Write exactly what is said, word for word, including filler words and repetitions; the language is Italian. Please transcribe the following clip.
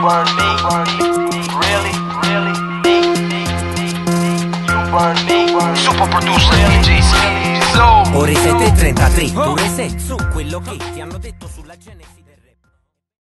burn me, really, really, me, me, me, you burn me, super producer D J Skizo. Ore sette e trentatré, due sei su quello che ti hanno detto sulla genesi.